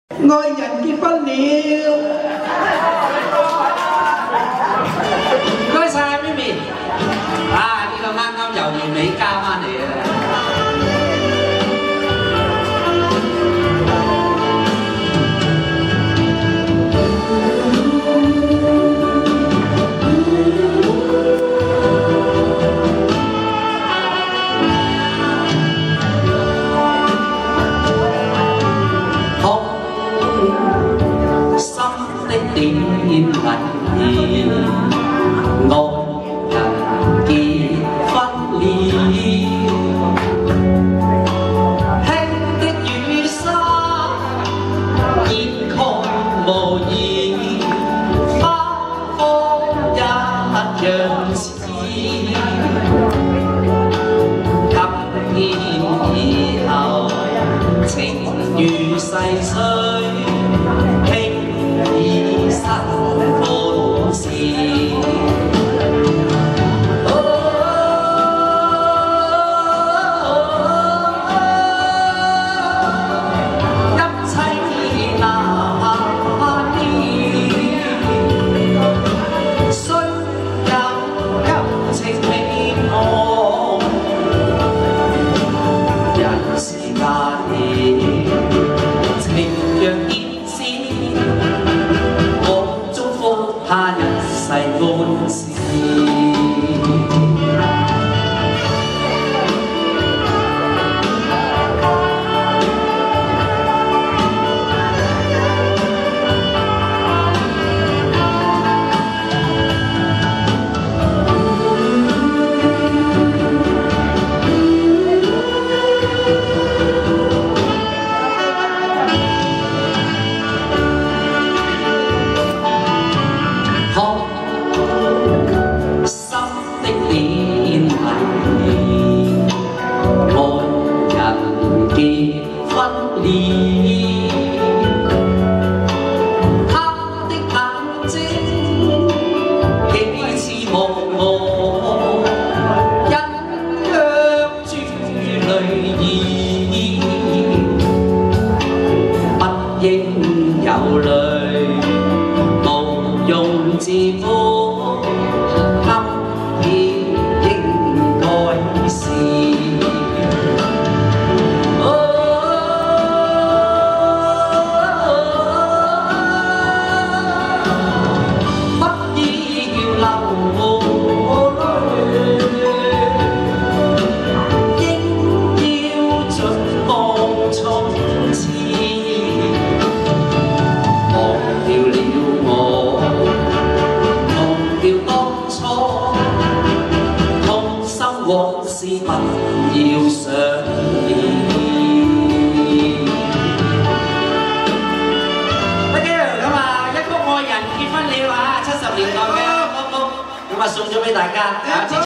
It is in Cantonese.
愛人結婚了。 唔該晒 Mimi， 啊呢個啱啱由完美加翻嚟啊！ 點禮，愛人結婚了，輕的雨紗掩蓋無言，花開一樣似，今天以後情如逝水。 新歡事，一切那年，雖有感情美夢，人事間情若煙線。 他一世歡事。 應有淚，無用自苦，今天應該是。不要流淚，應要盡放從前。 往事不要想念。OK， 咁啊，一曲愛人結婚了啊，70年代嘅歌曲，咁啊送咗俾大家。